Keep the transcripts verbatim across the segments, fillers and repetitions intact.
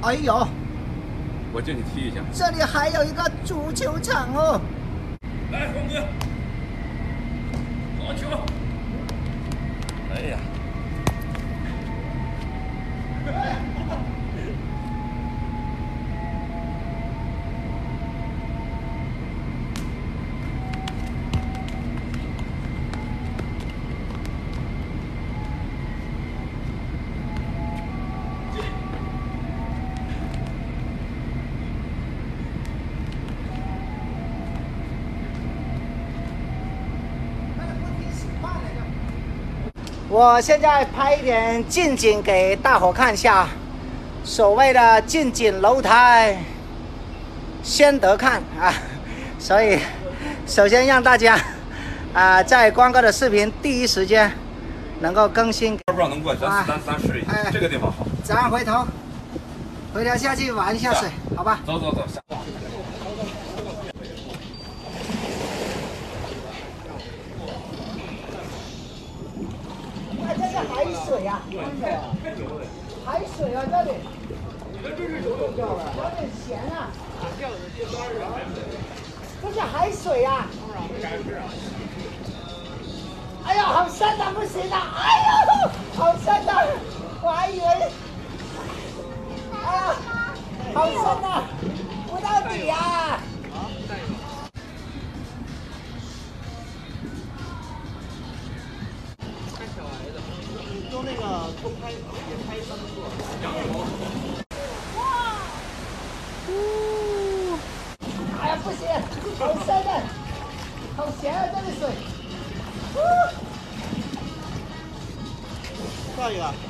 哎呦， 我借你踢一下。 这里还有一个足球场哦。 来，红哥，好球！哎呀！ 我现在拍一点近景给大伙看一下，所谓的近景楼台先得看啊，所以首先让大家啊在光哥的视频第一时间能够更新。 不知道能过，咱咱咱试一下，这个地方好。 咱回头回头下去玩一下水，好吧？ 走走走，下。 哎，这是海水啊！海水啊，这里。有点咸啊。这是海水啊！哎呀，好深啊，不行啊！哎呦，好深啊！我还以为，哎呀，好深啊，不到底啊！ 用那个偷拍也拍三个。 哇！呜！哎呀，不行，好深啊，好咸啊，这里水。呜！ 下一个。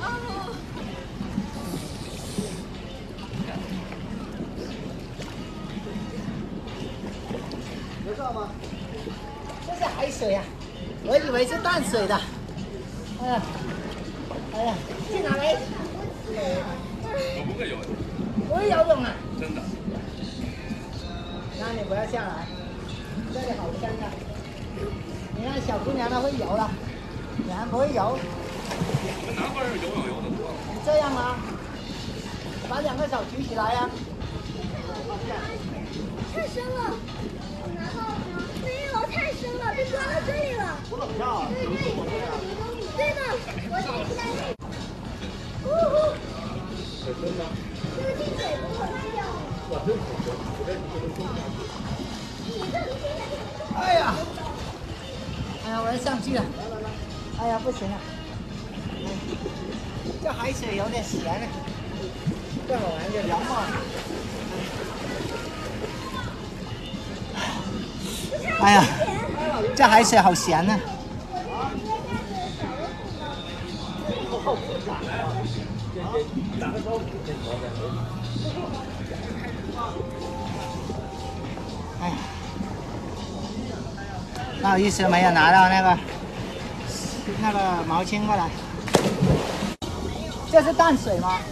有照吗？这是海水啊，我以为是淡水的。哎呀，哎呀，去哪里？ 我不会游泳。 不会游泳啊？ 真的。 那你不要下来，这里好深啊！你看小姑娘都会游了，你还不会游？ 你们南方人游泳游的多。 你这样吗？把两个手举起来呀、啊！ 太深了，然后没有太深了，被抓到这里了。 我怎么上啊？ 对对对的，我也是在那。呜呼！ 很深吗？ 这个进水不会掉。 哇，真好深！我这你能冲下去。 哎呀！哎呀，我要上去了！哎呀，不行了！这海水有点咸了，这好玩就凉嘛。哎呀，这海水好咸呢、哎呀，不好意思，没有拿到那个那个毛巾过来。这是淡水吗？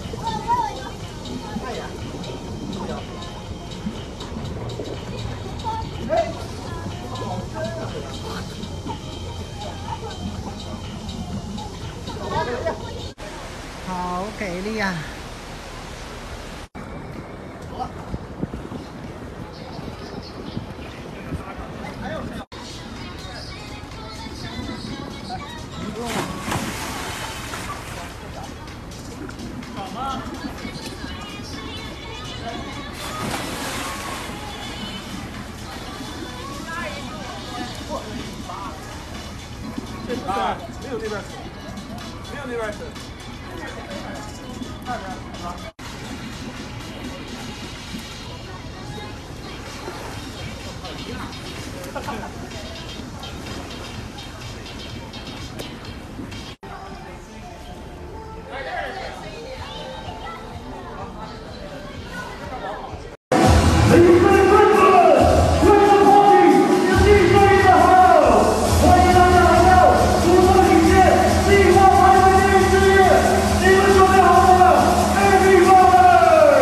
好给力啊！ 啊，没有那边水，没有那边水。那边是吧？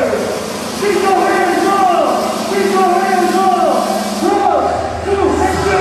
Let's go!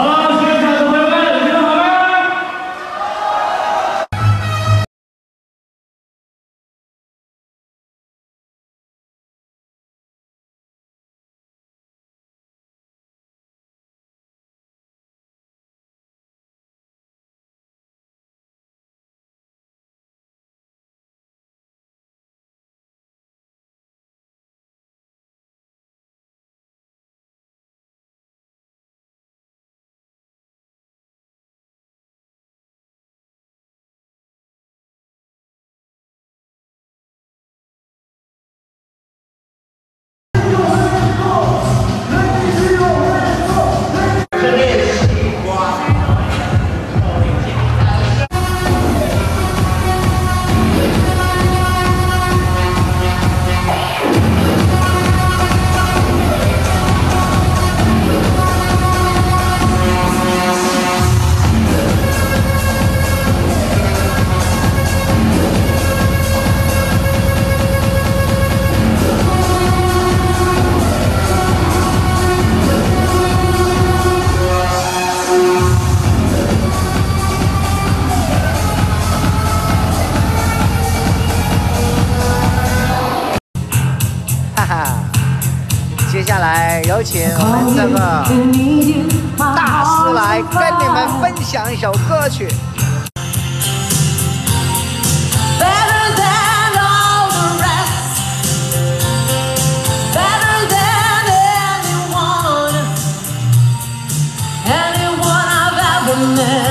好了，现场的朋友们，你们好吗？ 接下来有请我们这个大师来跟你们分享一首歌曲。 Anyone I've ever met.